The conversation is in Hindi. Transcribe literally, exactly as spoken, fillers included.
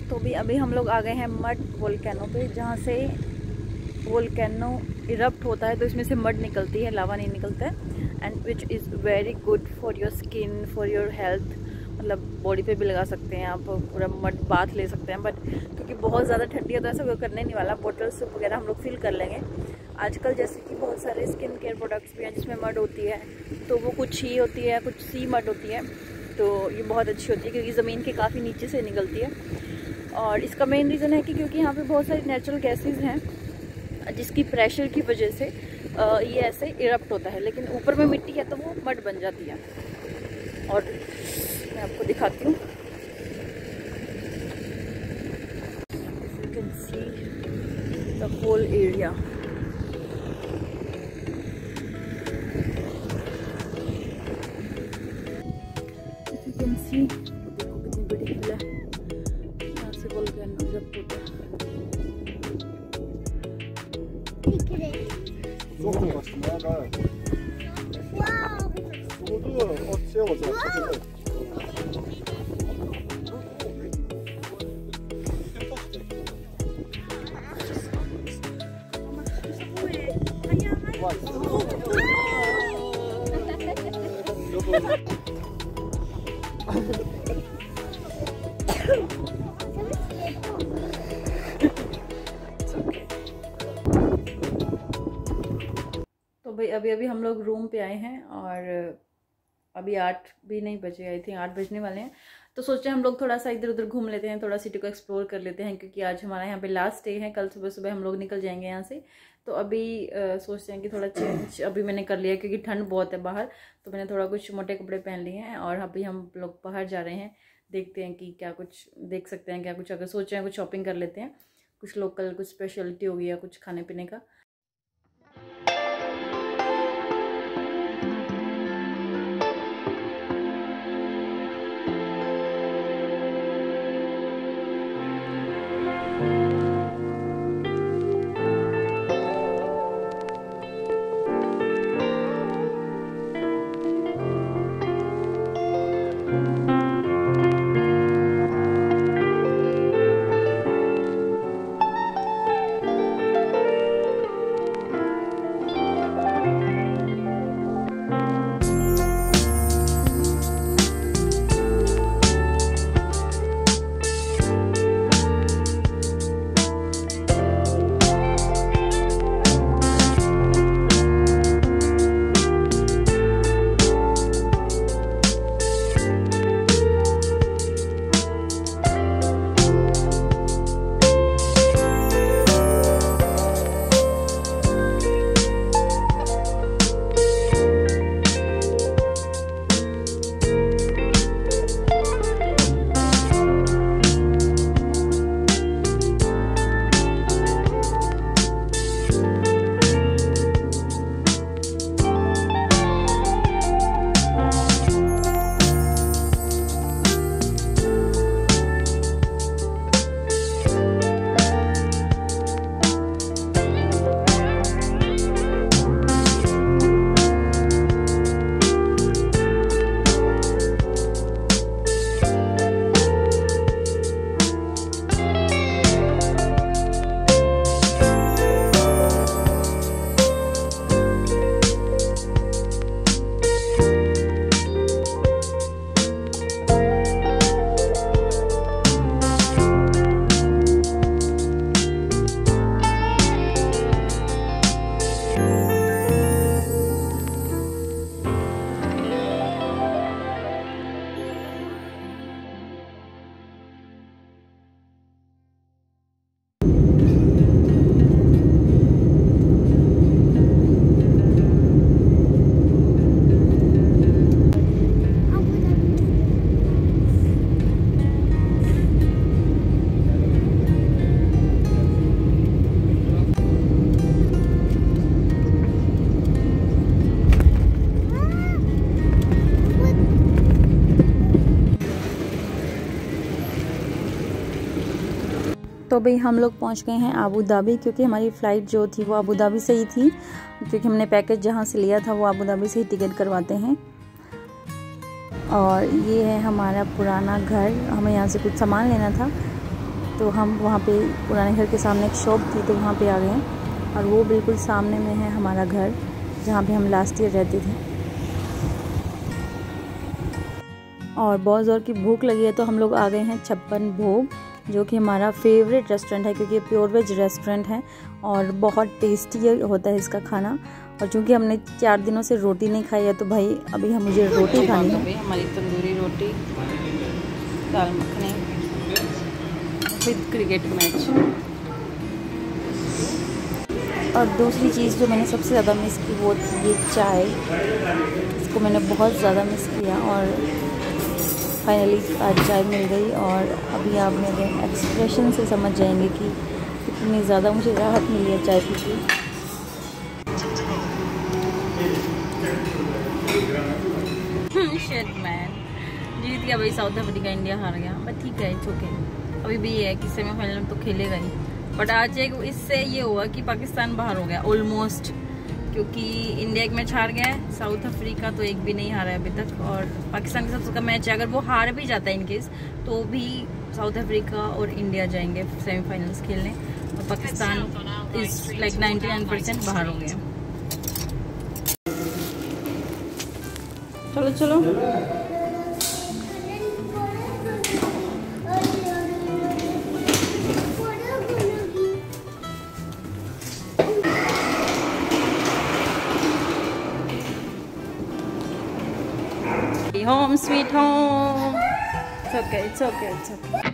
तो भी अभी हम लोग आ गए हैं मड वोल्केनो पे, जहाँ से वोल्केनो इरप्ट होता है तो इसमें से मड निकलती है, लावा नहीं निकलता है। And which is very good for your skin, for your health. मतलब बॉडी पे भी लगा सकते हैं आप, पूरा मड बाथ ले सकते हैं। बट क्योंकि बहुत ज़्यादा ठंडी है तो ऐसा कोई करने नहीं वाला, बॉटल सूप वगैरह हम लोग फिल कर लेंगे। आजकल जैसे कि बहुत सारे स्किन केयर प्रोडक्ट्स भी हैं जिसमें मड होती है, तो वो कुछ ही होती है, कुछ सी मड होती है। तो ये बहुत अच्छी होती है क्योंकि ज़मीन के काफ़ी नीचे से निकलती है। और इसका मेन रीज़न है कि क्योंकि यहाँ पे बहुत सारी नेचुरल गैसेस हैं जिसकी प्रेशर की वजह से ये ऐसे इरप्ट होता है। लेकिन ऊपर में मिट्टी है तो वो मड बन जाती है। और मैं आपको दिखाती हूँ, you can see the whole area. You can see, देखो कितनी बड़ी हिल है, यहाँ से वोल्केनो इरप्ट होता है। 조금 같이 나가. 저거도 어 세워져. तो भाई अभी अभी हम लोग रूम पे आए हैं और अभी आठ भी नहीं बजे, आई थिंक आठ बजने वाले हैं। तो सोचे हम लोग थोड़ा सा इधर उधर घूम लेते हैं, थोड़ा सिटी को एक्सप्लोर कर लेते हैं, क्योंकि आज हमारा यहाँ पे लास्ट डे है। कल सुबह सुबह हम लोग निकल जाएंगे यहाँ से। तो अभी आ, सोचते हैं कि थोड़ा चेंज अभी मैंने कर लिया क्योंकि ठंड बहुत है बाहर। तो मैंने थोड़ा कुछ मोटे कपड़े पहन लिए हैं और अभी हम लोग बाहर जा रहे हैं। देखते हैं कि क्या कुछ देख सकते हैं, क्या कुछ अगर सोच रहे हैं कुछ शॉपिंग कर लेते हैं, कुछ लोकल कुछ स्पेशलिटी होगी या कुछ खाने पीने का। तो भाई हम लोग पहुंच गए हैं अबू धाबी, क्योंकि हमारी फ़्लाइट जो थी वो अबू धाबी से ही थी, क्योंकि हमने पैकेज जहां से लिया था वो अबू धाबी से ही टिकट करवाते हैं। और ये है हमारा पुराना घर, हमें यहाँ से कुछ सामान लेना था तो हम वहाँ पे पुराने घर के सामने एक शॉप थी तो वहाँ पे आ गए हैं, और वो बिल्कुल सामने में है हमारा घर जहाँ पे हम लास्ट ईयर रहते थे। और बहुत ज़ोर की भूख लगी है तो हम लोग आ गए हैं छप्पन भोग, जो कि हमारा फेवरेट रेस्टोरेंट है क्योंकि ये प्योर वेज रेस्टोरेंट है और बहुत टेस्टी होता है इसका खाना। और चूँकि हमने चार दिनों से रोटी नहीं खाई है तो भाई अभी हम मुझे रोटी खानी है। हमारी तंदूरी रोटी, दाल मखनी, फिर क्रिकेट मैच। और दूसरी चीज़ जो मैंने सबसे ज़्यादा मिस की वो थी ये चाय। इसको मैंने बहुत ज़्यादा मिस किया और फाइनली आज चाय मिल गई। और अभी आप मेरे एक्सप्रेशन से समझ जाएंगे कि इतनी ज़्यादा मुझे राहत मिली है चाय पी के। शिट मैन, जीत गया भाई साउथ अफ्रीका, इंडिया हार गया, बट ठीक है, इट्स ओके। अभी भी ये है कि सेमीफाइनल में तो खेलेगा ही, बट आज एक इससे ये हुआ कि पाकिस्तान बाहर हो गया ऑलमोस्ट, क्योंकि इंडिया एक मैच हार गया है, साउथ अफ्रीका तो एक भी नहीं हारा है अभी तक। और पाकिस्तान के साथ उसका मैच है, अगर वो हार भी जाता है इनकेस तो भी साउथ अफ्रीका और इंडिया जाएंगे सेमीफाइनल्स खेलने, और Pakistan is like ninety nine percent बाहर हो गया। चलो चलो home sweet home. It's okay, it's okay, it's okay.